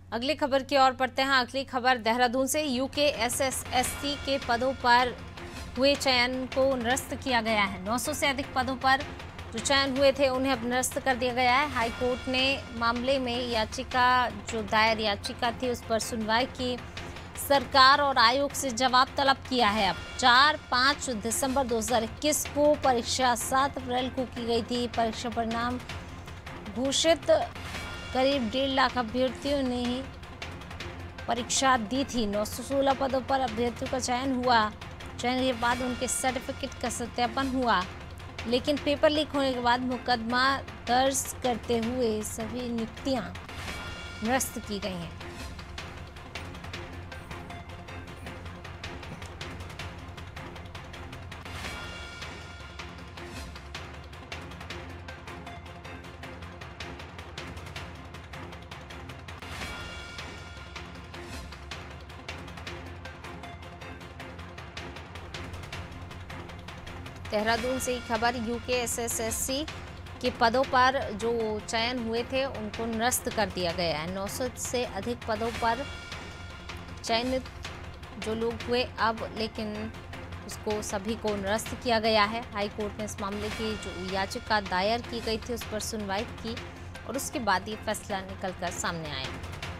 अगली खबर की ओर पढ़ते हैं। अगली खबर देहरादून से। यूकेएसएसएससी के पदों पर हुए चयन को निरस्त किया गया है। 900 से अधिक पदों पर जो चयन हुए थे उन्हें अब निरस्त कर दिया गया है। हाई कोर्ट ने मामले में याचिका जो दायर याचिका थी उस पर सुनवाई की। सरकार और आयोग से जवाब तलब किया है। अब 4-5 दिसंबर 2021 को परीक्षा 7 अप्रैल को की गई थी। परीक्षा परिणाम घोषित करीब 1.5 लाख अभ्यर्थियों ने ही परीक्षा दी थी। 916 पदों पर अभ्यर्थियों का चयन हुआ। चयन के बाद उनके सर्टिफिकेट का सत्यापन हुआ, लेकिन पेपर लीक होने के बाद मुकदमा दर्ज करते हुए सभी नियुक्तियां निरस्त की गई हैं। देहरादून से ही खबर। यूकेएसएसएससी के पदों पर जो चयन हुए थे उनको निरस्त कर दिया गया है। 900 से अधिक पदों पर चयनित जो लोग हुए अब, लेकिन उसको सभी को निरस्त किया गया है। हाई कोर्ट ने इस मामले की जो याचिका दायर की गई थी उस पर सुनवाई की और उसके बाद ये फैसला निकलकर सामने आया।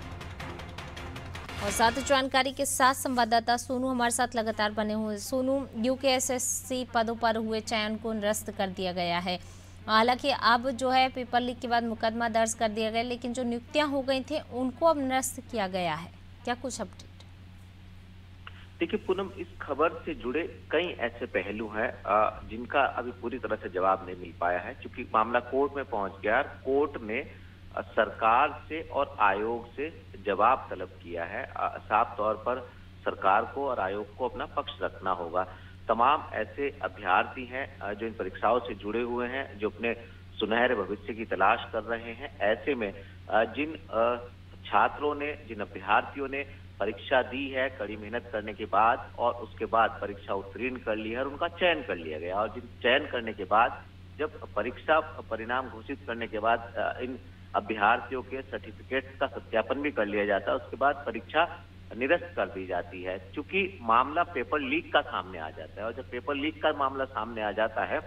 और साथ जानकारी के साथ संवाददाता सोनू हमारे साथ लगातार बने हुए। सोनू, यूकेएसएससी पदों पर हुए चयन को निरस्त कर दिया गया है। हालांकि अब जो है पेपर लीक के बाद मुकदमा दर्ज कर दिया गया, लेकिन जो नियुक्तियां हो गई थी उनको अब निरस्त किया गया है। क्या कुछ अपडेट? देखिए पूनम, इस खबर से जुड़े कई ऐसे पहलू हैं जिनका अभी पूरी तरह से जवाब नहीं मिल पाया है, क्योंकि मामला कोर्ट में पहुंच गया। कोर्ट ने सरकार से और आयोग से जवाब तलब किया है। साफ तौर पर सरकार को और आयोग को अपना पक्ष रखना होगा। तमाम ऐसे अभ्यर्थी हैं जो इन परीक्षाओं से जुड़े हुए हैं, जो अपने सुनहरे भविष्य की तलाश कर रहे हैं। ऐसे में जिन छात्रों ने, जिन अभ्यर्थियों ने परीक्षा दी है कड़ी मेहनत करने के बाद और उसके बाद परीक्षा उत्तीर्ण कर ली है और उनका चयन कर लिया गया, और जिन चयन करने के बाद जब परीक्षा परिणाम घोषित करने के बाद इन अभ्यर्थियों के सर्टिफिकेट का सत्यापन भी कर लिया जाता है, उसके बाद परीक्षा निरस्त कर दी जाती है। क्योंकि मामला पेपर लीक का सामने आ जाता है, और जब पेपर लीक का मामला सामने आ जाता है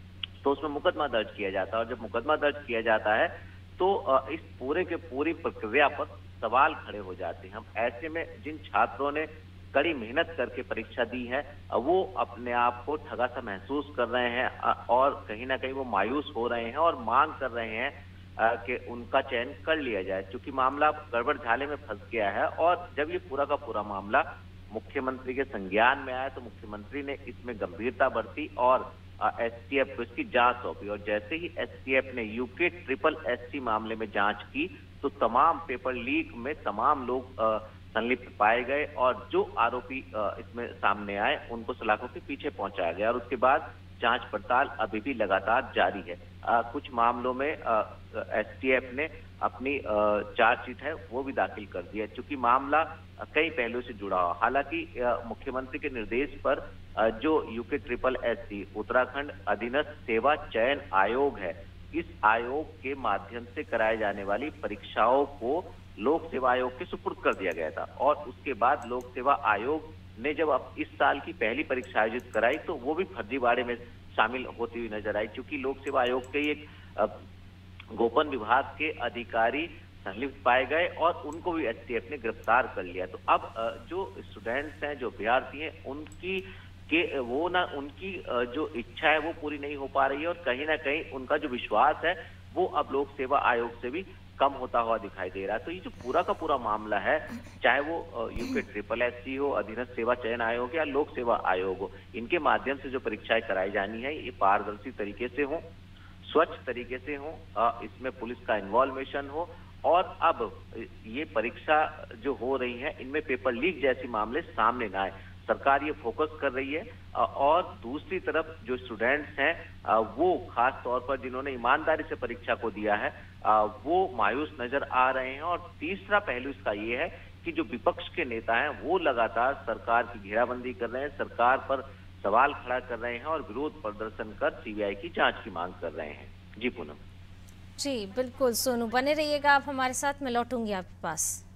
तो उसमें मुकदमा दर्ज किया जाता है, और जब मुकदमा दर्ज किया जाता है तो इस पूरे के पूरी प्रक्रिया पर सवाल खड़े हो जाते हैं। हम ऐसे में जिन छात्रों ने कड़ी मेहनत करके परीक्षा दी है वो अपने आप को ठगा सा महसूस कर रहे हैं और कहीं ना कहीं वो मायूस हो रहे हैं और मांग कर रहे हैं कि उनका चयन कर लिया जाए, क्योंकि मामला गड़बड़ झाले में फंस गया है। और जब ये पूरा का पूरा मामला मुख्यमंत्री के संज्ञान में आया तो मुख्यमंत्री ने इसमें गंभीरता बरती और एसटीएफ को इसकी जांच सौंपी। और जैसे ही एसटीएफ ने यूके-SSSC मामले में जांच की तो तमाम पेपर लीक में तमाम लोग संलिप्त पाए गए, और जो आरोपी इसमें सामने आए उनको सलाखों के पीछे पहुंचाया गया। और उसके बाद जांच पड़ताल अभी भी लगातार जारी है। कुछ मामलों में एसटीएफ ने अपनी चार्जशीट है वो भी दाखिल कर दी है, क्योंकि मामला कई पहलुओं से जुड़ा हुआ। हालांकि मुख्यमंत्री के निर्देश पर जो यूके-SSSC उत्तराखंड अधीनस्थ सेवा चयन आयोग है, इस आयोग के माध्यम से कराए जाने वाली परीक्षाओं को लोक सेवा आयोग के सुपुर्द कर दिया गया था। और उसके बाद लोक सेवा आयोग ने जब अब इस साल की पहली परीक्षा आयोजित कराई तो वो भी फर्जीवाड़े में शामिल होती हुई नजर आई, क्योंकि लोक सेवा आयोग के एक गोपन विभाग के अधिकारी संलिप्त पाए गए और उनको भी एसटीएफ ने गिरफ्तार कर लिया। तो अब जो स्टूडेंट्स हैं, जो अभ्यर्थी हैं, उनकी जो इच्छा है वो पूरी नहीं हो पा रही है, और कहीं ना कहीं उनका जो विश्वास है वो अब लोक सेवा आयोग से भी कम होता हुआ दिखाई दे रहा है। तो ये जो पूरा का पूरा मामला है, चाहे वो यूके-SSSC हो, अधीनस्थ सेवा चयन आयोग या लोक सेवा आयोग हो, इनके माध्यम से जो परीक्षाएं कराई जानी है ये पारदर्शी तरीके से हो, स्वच्छ तरीके से हो, इसमें पुलिस का इन्वॉल्वेशन हो, और अब ये परीक्षा जो हो रही है इनमें पेपर लीक जैसे मामले सामने ना आए। सरकार ये फोकस कर रही है। और दूसरी तरफ जो स्टूडेंट्स हैं वो खास तौर पर जिन्होंने ईमानदारी से परीक्षा को दिया है वो मायूस नजर आ रहे हैं। और तीसरा पहलू इसका ये है कि जो विपक्ष के नेता हैं वो लगातार सरकार की घेराबंदी कर रहे हैं, सरकार पर सवाल खड़ा कर रहे हैं और विरोध प्रदर्शन कर सीबीआई की जांच की मांग कर रहे हैं। जी पूनम। जी बिल्कुल सोनू, बने रहिएगा आप हमारे साथ, मैं लौटूंगी आपके पास।